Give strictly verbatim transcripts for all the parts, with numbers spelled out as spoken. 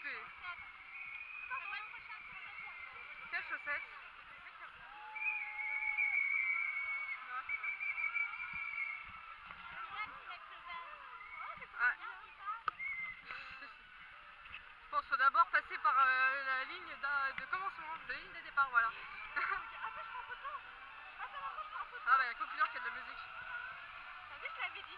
coupé. Quelles chaussettes? Ah. Je pense qu'il faut d'abord passer par euh, la ligne de, de commencement, de ligne de départ, voilà. Ah bah il y a qu'aucune heure qu'il y a de la musique. T'as vu, je l'avais dit.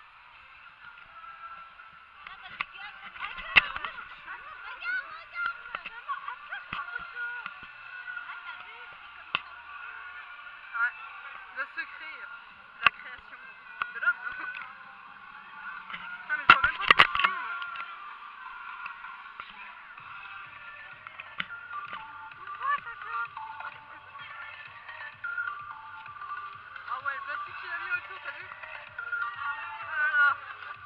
Ouais, le secret de la création de l'homme. Putain mais je vois même pas ce que je filme. Ouais, ça vient. Ah ouais, le plastique qu'il a mis autour, t'as vu? Oh là là.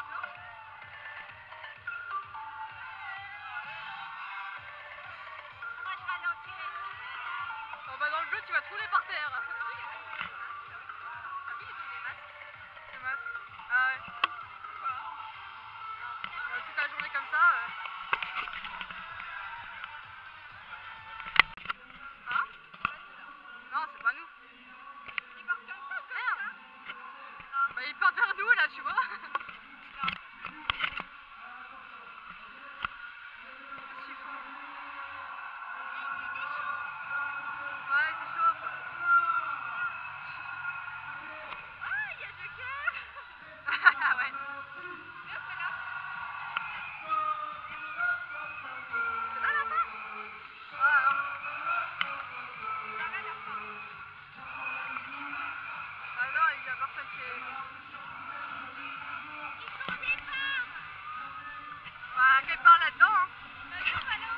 Moi, je vais aller en tirer. Oh bah dans le bleu, tu vas te rouler par terre. Les masques. Ah ouais. Euh, toute la journée comme ça. Euh... Hein? Non, c'est pas nous. Ils partent comme ça, comme Merde. ça. Bah ils partent vers nous là, tu vois. Ouais, c'est chaud quoi. Ah, il y a Joker. Ouais. Regarde, c'est là. C'est là la fin? Ah non. Ça va la fin. Ah non, il y a personne qui est... Ils sont au départ. Bah quelque part là-dedans hein. T'as vu, voilà.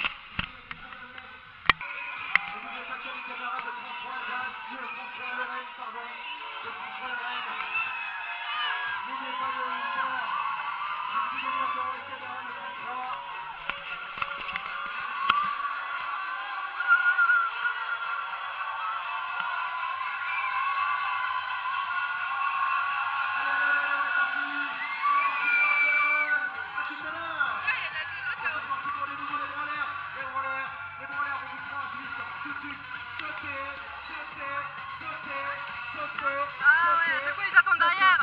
Ah ouais, à chaque fois ils attendent derrière.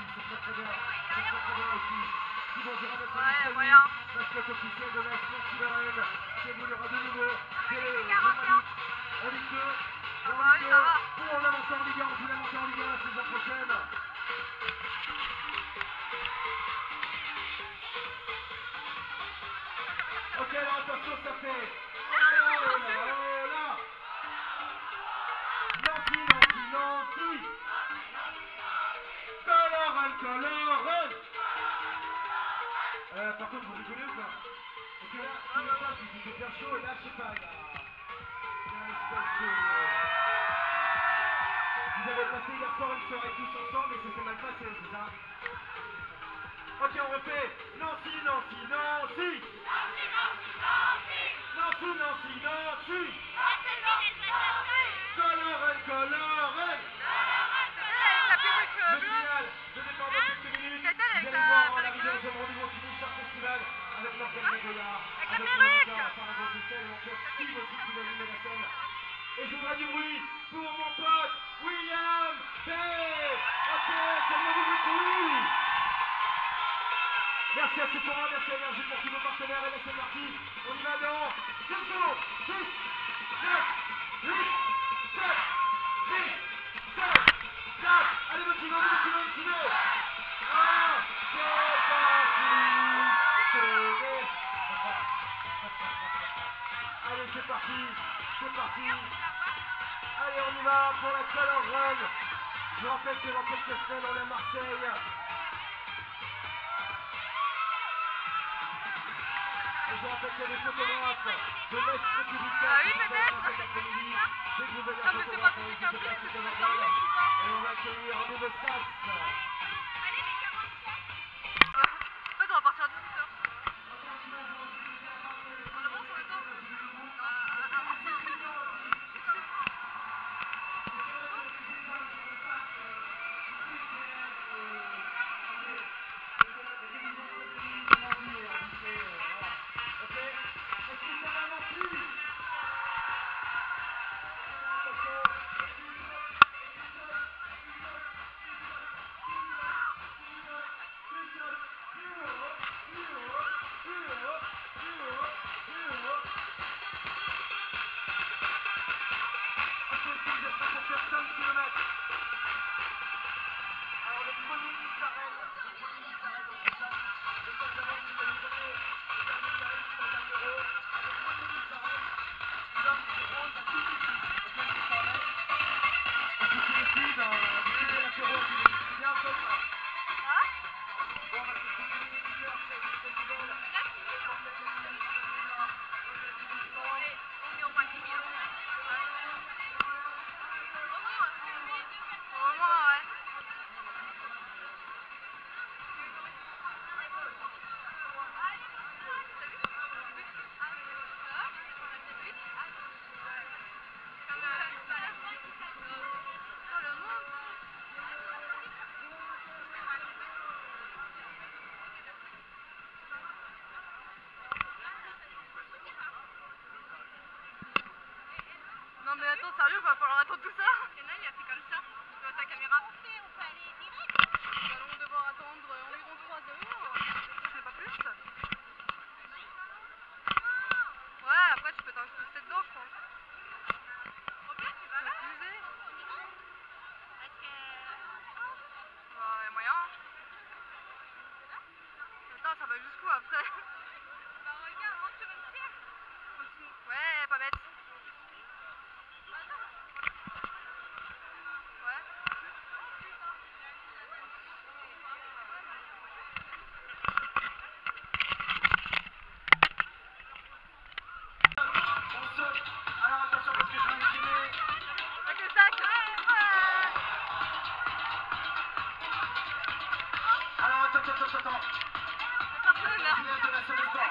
Ouais, il y a moyen. Ah bah oui, ça va. Pour la montée en Ligue un, on voulait monter en Ligue un la saison prochaine. Ok, là, attention, ça fait. Oh là, oh là, oh là. Nancy, Nancy, Nancy. Coloran, Coloran. Euh, par contre, vous rigolez ou pas? Parce que là, tout le temps, il fait bien chaud et là, je sais pas, il y a... il y a une espèce de... Vous avez passé hier soir une soirée tous ensemble et ça s'est mal passé, c'est ça? Ok, on refait. Nancy, Nancy, Nancy. Nancy, Nancy, Nancy. Coloran, Coloran. Avec la perruque Le bleue. final de départ dans quelques minutes. Quelle telle Vous avec allez la voir en perruque arrivée bleue? au rendez-vous fini Star Festival avec l'organisme Goya, Avec la avec perruque. Monica, Saragosse et Stella, mon cœur Steve aussi qui va animer la scène. Et je voudrais du bruit pour mon pote William Bay. Ok, calmez-vous du bruit. Merci à Sephora, merci à Énergie pour tous nos partenaires et là c'est parti. On y va dans deux secondes. dix, neuf, huit, sept, six, cinq, quatre. Allez motivez, motivez, motivez. Ah, c'est parti. C'est... Allez, c'est parti. C'est parti. Allez, on y va pour la Color Run. Je vous rappelle que dans quelques semaines, on est à Marseille. Et je vous rappelle qu'il y a des photographes de l'Est républicain. Ah oui, peut-être. Cet après-midi. Dès que vous voyez Non un mais c'est photographe, pas n'hésitez public un peu, pas à c'est cliquer sur dans le le service ou pas? Et on va accueillir un nouveau staff. Allez, les quarante-trois. En fait on va partir à dix-huit heures. On avance en même temps? Ok. Attends, sérieux, va falloir attendre tout ça? Yana, il a fait comme ça. Dans ta caméra. On fait, on peut aller direct. Nous allons devoir attendre environ trois heures. Ce n'est pas plus. Ouais, après tu peux t'incruster dedans, je pense. Au pire, tu vas là. T'amuser. Parce que. Bah, y a moyen. Attends, ça va jusqu'où après? Bah, regarde, monte sur une pierre. Continue. Ouais, pas bête. Ouais. On saute. Alors attention parce que je vais incliner. Avec le sac. Ouais. Alors attends, attends, attends, attends. Personne là. Finale de la salle de sport.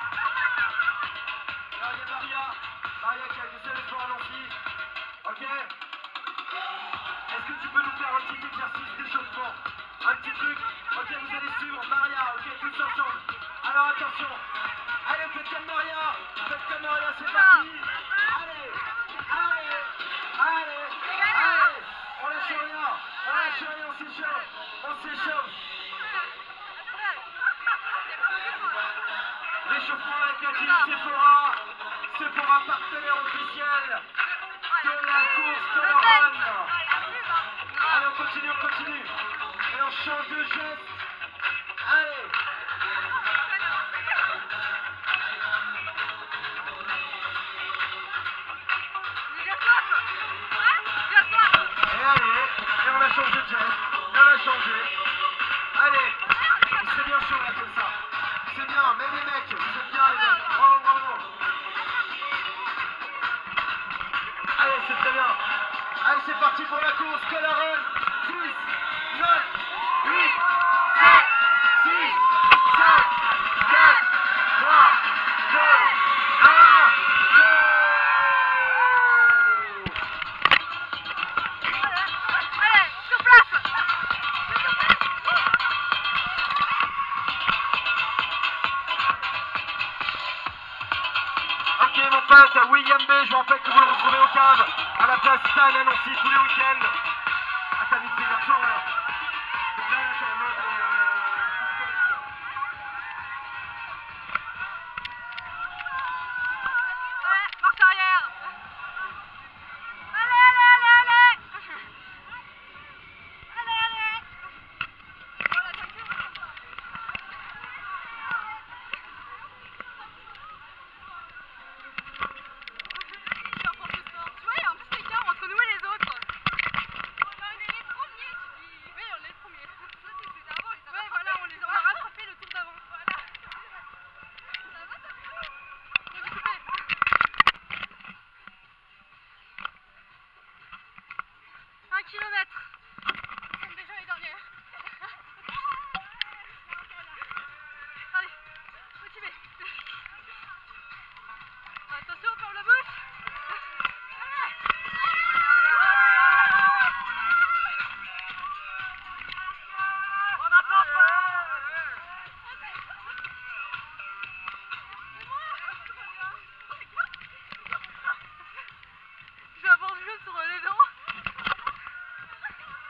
Alors il y a Maria. Maria qui a une salle de sport à Nancy. Ok. Est-ce que tu peux nous faire un petit exercice d'échauffement? Un petit truc. Ok, vous allez suivre Maria. Ok, tous ensemble. Alors attention. Allez, faites comme Maria. Faites comme Maria, c'est parti. Allez. Allez. Allez. Allez. On lâche rien. On lâche rien, on s'échauffe. On s'échauffe. L'échauffement avec la team Sephora. Sephora partenaire officiel de la course de la run. Allez, on continue, on continue. Et on change de geste. Allez. Et allez. Et on a changé de geste. Et on a changé. Allez. C'est bien chaud là comme ça. C'est bien, même les mecs. Vous êtes bien les mecs. Bravo, bravo. Allez, c'est très bien. Allez, c'est parti pour la course. Que la run. dix, neuf, huit, sept, six, cinq, quatre, trois, deux, un, go! Allez, sur place. Ok mon pote, William B, je vous rappelle que vous le retrouvez au cave, à la place Stan à Nancy tous les week-ends. Ah t'as mis des garçons là. Donc là, là, t'es en mode, euh, Ouais, marche arrière. Allez, allez, allez, allez. Allez, allez. Voilà, ça me fait. Tu vois, il y a un petit écart entre nous et les autres. On est les premiers, tu dis. Oui, on est les premiers. Ça, c'est ceux d'avant, les a Ouais, voilà, on les a, on a rattrapé le tour d'avant. Voilà. Ça va, ça va. Faut que je coupe. Un kilomètre. Nous sommes déjà les dernières. Allez, motivé. Attention, ferme la bouche. On n'attend pas. Je vais avoir du jaune sur les dents.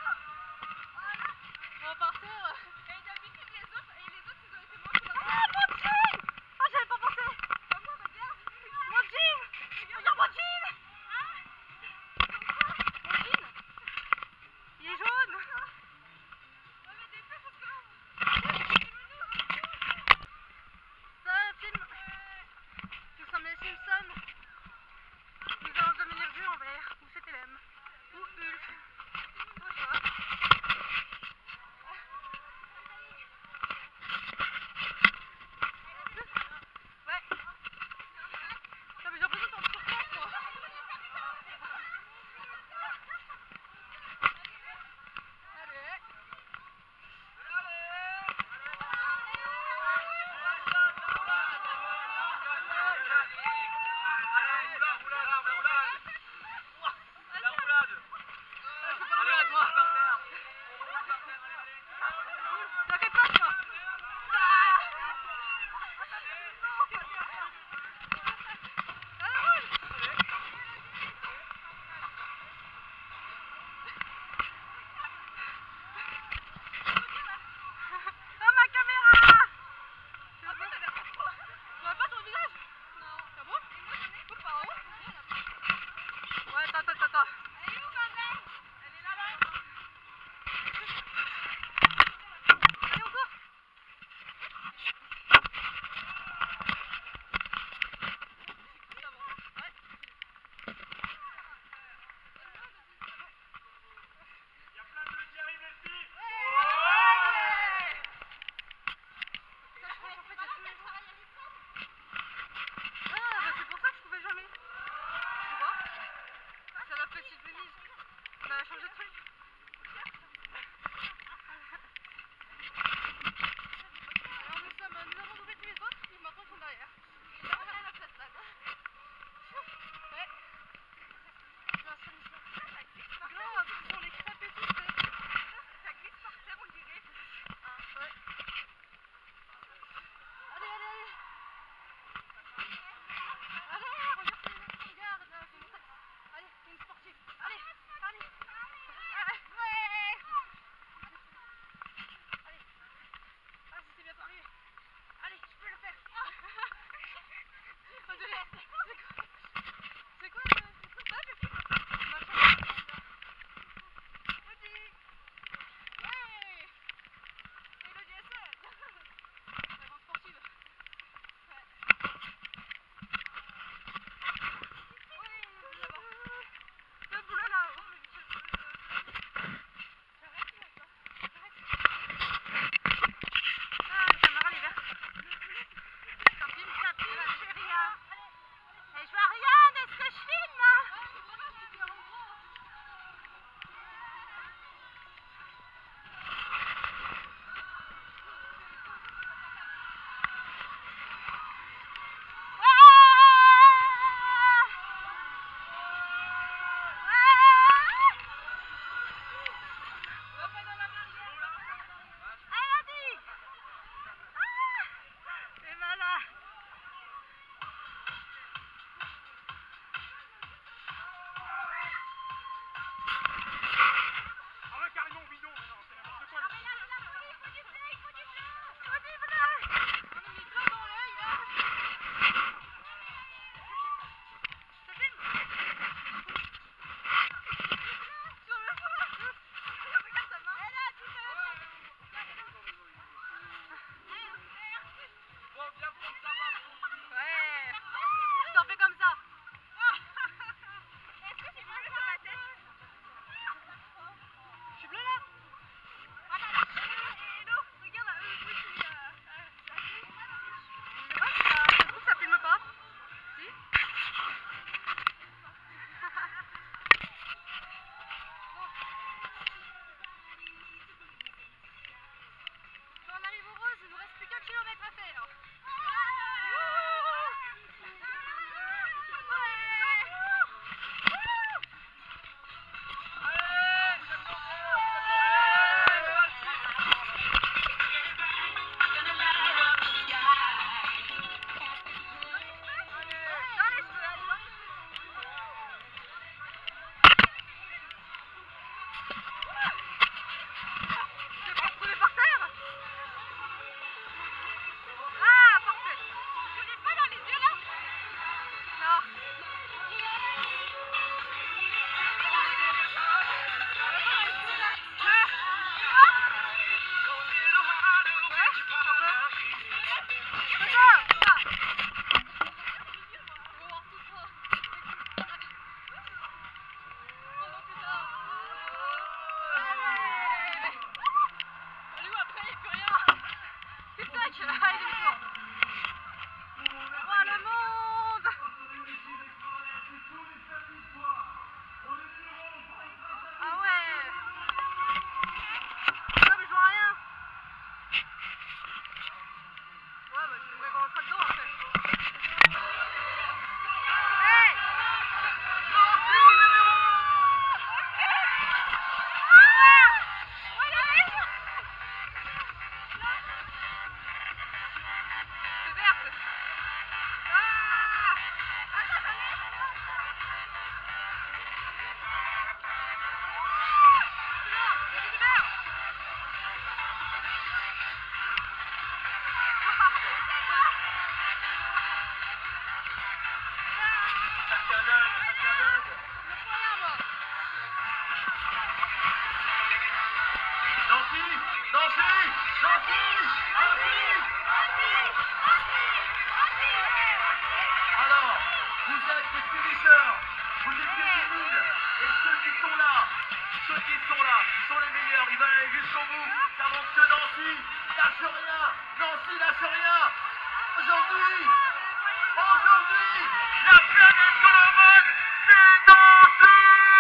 ceux qui sont là, ceux qui sont là, sont les meilleurs. Ils veulent aller jusqu'au bout. Ça montre que Nancy lâche rien. Nancy lâche rien. Aujourd'hui, aujourd'hui, la planète Colombo, c'est Nancy.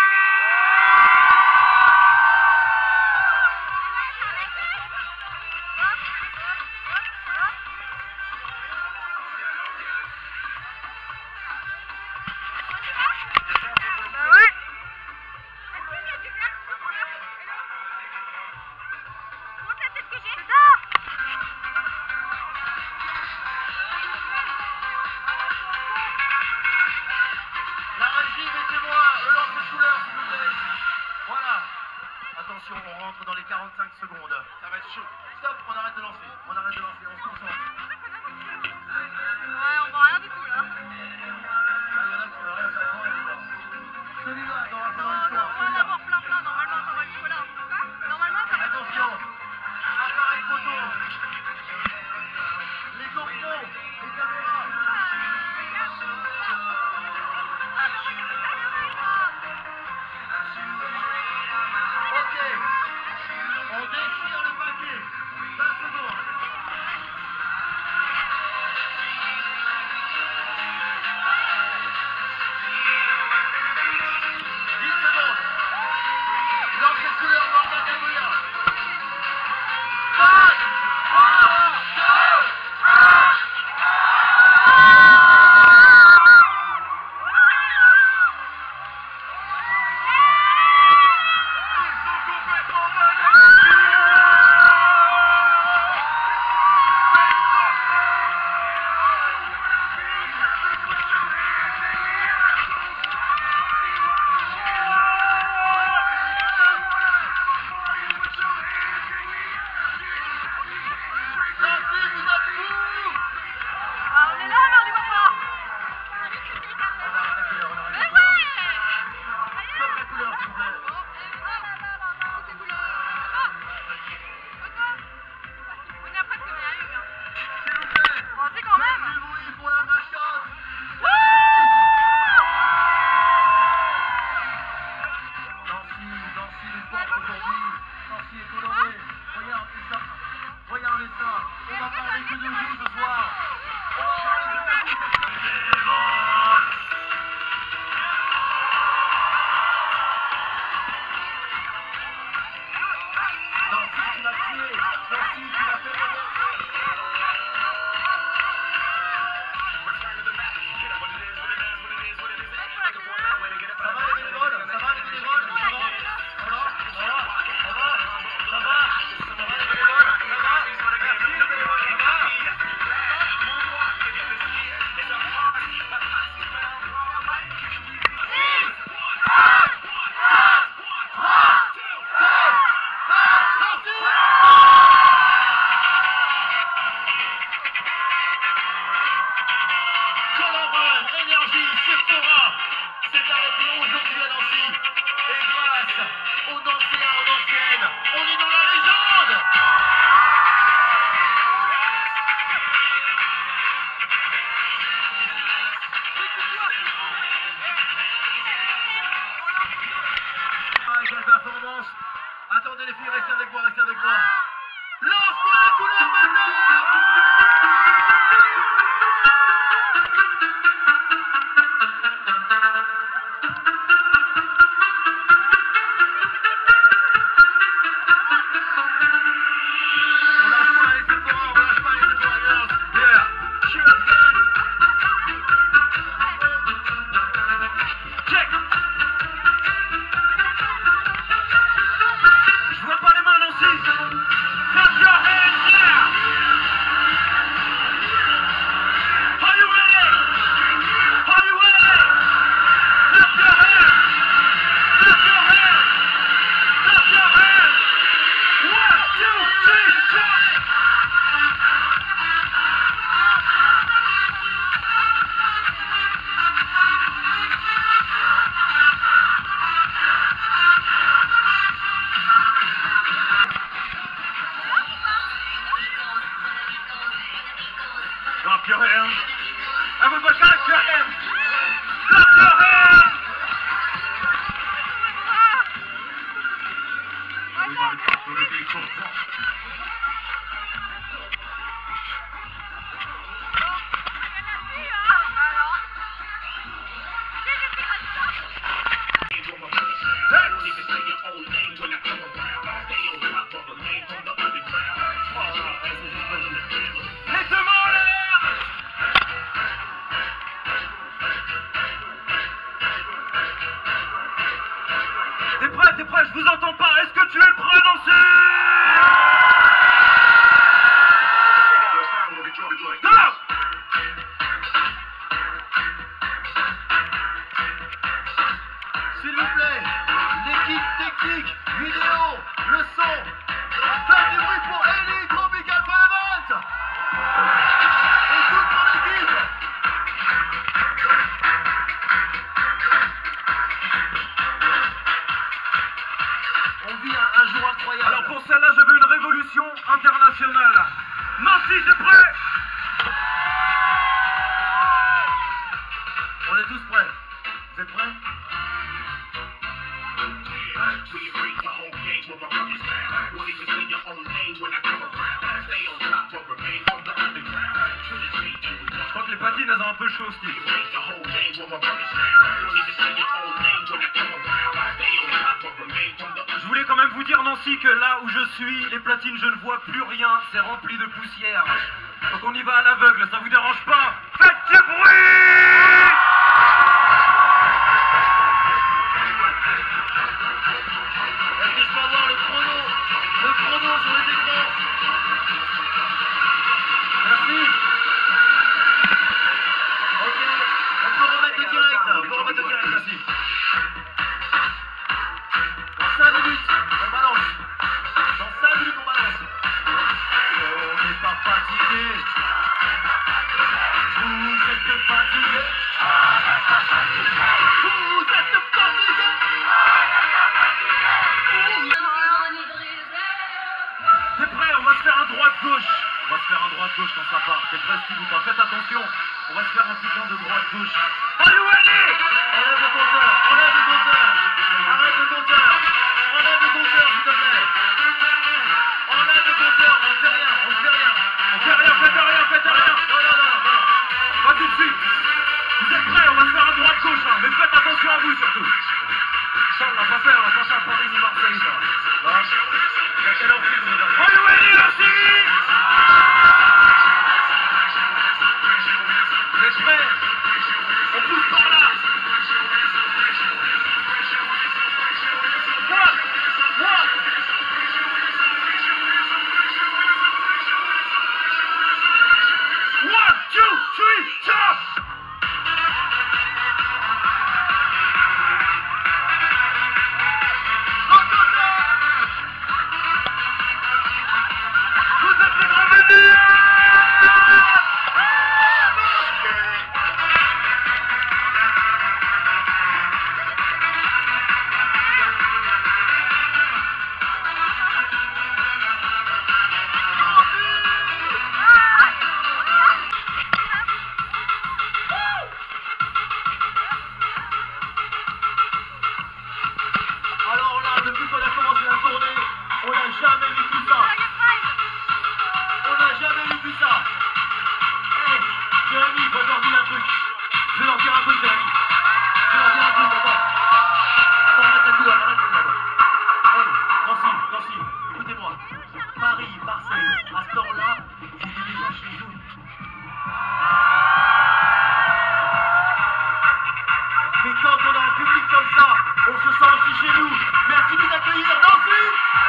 Attention, on rentre dans les quarante-cinq secondes. Ça va être chaud. Stop, on arrête de lancer. On arrête de lancer, on se concentre. Ouais, on voit rien du tout là. Là, il y en a qui font rien, ça prend évidemment. Celui-là, dans la Non, non, on va en avoir plein, plein. Normalement, ça va jusqu'au là. Normalement, ça va jusqu'au attention, là. appareil photo. Les GoPro, les caméras. Ok, on déchire le paquet. vingt secondes. dix secondes. Lancez de couleur dans le caméra. cinq, trois, deux, un. Ils sont complètement dingues. Nancy, vous êtes fous. Ah, on est là, mais on les voit pas. On arrête la couleur, on arrête Mais la couleur. ouais. Stop la couleur, s'il vous plaît. Oh, eh, ah là là là là, c'est cool. Ah. Photo. On a presque rien eu. Hein. S'il vous plaît. Bon, c'est quand même. Faites du bruit pour la mascotte. Nancy, Nancy, les portes aujourd'hui. Nancy est colorée. Regardez ça. Regardez ça. On va parler que de vous ce soir. On va parler que de vous ce soir. Nancy, tu l'as tué. Nancy, tu l'as fait revenir. Ça va les bénévoles? Ça va les bénévoles? Ça va? Ça va? Ça va? Ça va? Ça va? Ça va les bénévoles? Ça va? Merci les bénévoles, ça va? Colombo, Énergie, Sephora, c'est arrêté aujourd'hui à Nancy. Et grâce aux Nancéens, aux Nancéennes, on est dans la légende. Ah, quelle performance. Attendez les filles, restez avec moi, restez avec moi. Lance-moi la couleur maintenant. On lâche pas les Sephora, on lâche pas les Sephora Girls. Yeah. Cheers, guys. Check. Je vois pas les mains, Nancy. Clap your hands, yeah. Marcel, t'es prêt? Je vous entends pas. Est-ce que tu es prêt à danser? Go! S'il vous plaît, l'équipe technique, vidéo, le son, faites du bruit pour Ellie Tropical Fire et toute son équipe. On vit un, un jour incroyable. Alors pour celle-là, je veux une révolution internationale. Nancy, c'est prêt? On est tous prêts. Vous êtes prêts? Je crois que les patines, elles ont un peu chaud, Steve. Je voulais quand même vous dire, Nancy, que là où je suis, les platines, je ne vois plus rien. C'est rempli de poussière. Donc on y va à l'aveugle, ça vous dérange pas? Faites du bruit! Est-ce que je peux avoir le chrono? Le chrono sur les écrans? Merci. Ok, on peut remettre le direct, on peut remettre le direct, merci. Dans cinq minutes, on balance. Dans cinq minutes, on balance. On n'est pas fatigué. Vous êtes fatigué. Vous êtes fatigué. T'es prêt? On va se faire un droite-gauche. On va se faire un droite-gauche quand ça part. T'es prêt, Steve, ou pas? Faites attention. On va se faire un putain de droite-gauche. Allez, allez! Enlève le compteur. Enlève le compteur. Arrête le compteur. Enlève le compteur, s'il te plaît. Enlève le compteur. On fait rien. On fait rien. On fait rien. Faites rien. Faites rien. Non, non, non, non. Pas tout de suite. Vous êtes prêts? On va se faire un droite-gauche, hein. Mais faites attention à vous, surtout. Ça, on va pas faire. On va pas faire Paris ni Marseille, ça. Non. Il y a quelle heure c'est que vous avez? Allez, allez, la série! Vous êtes prêts? On pousse par là! One, one. One, two, three, jump! Vous êtes les grands menus! Alors là, depuis qu'on a commencé la tournée, on n'a jamais vécu ça. On n'a jamais vécu ça. Hé, Jérémy, faut leur dire un truc. Je vais leur dire un truc, Jérémy. Je vais leur dire un truc, attends. Attends, arrête la couleur, arrête la couleur. Hé, Nancy, Nancy, écoutez-moi. Paris, Marseille, à ce temps-là, j'étais déjà chez eux. Mais quand on a un public comme ça, on se sent aussi chez nous. Merci de nous accueillir, Nancy!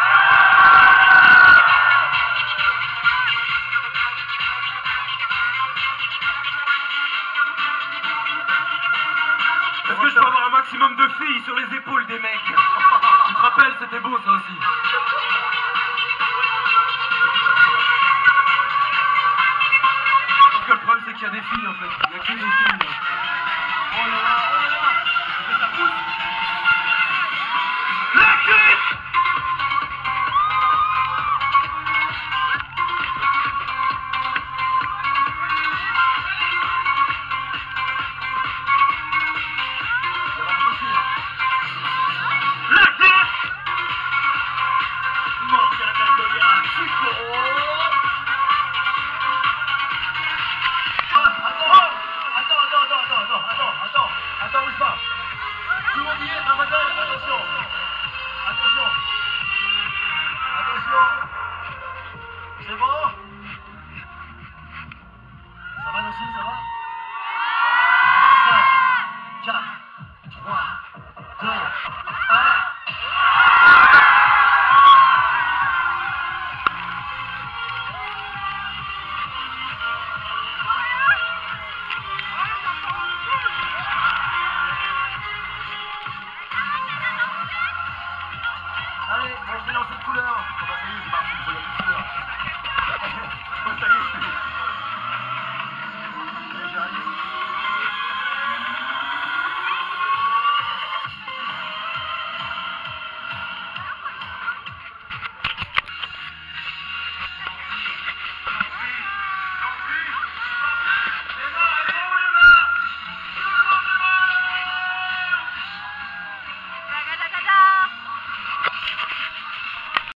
Est-ce que je peux avoir un maximum de filles sur les épaules des mecs? Tu te rappelles, c'était beau ça aussi. Sauf que le problème c'est qu'il y a des filles en fait. Il n'y a que des filles. Là. Oh là là, oh là là! Mais ça pousse! La cuisse! La cuisse! Morgane Antonia, Chico! Attends, attends, attends, attends, attends, attends, attends, attends, bouge pas. Tout le monde y est, mademoiselle, attention. Attention. Attention. C'est bon? Ça va, Nancy, ça va? cinq, quatre, trois, deux, un. mélanger de couleurs. Ah bah ça y est, c'est parti, il faut y aller.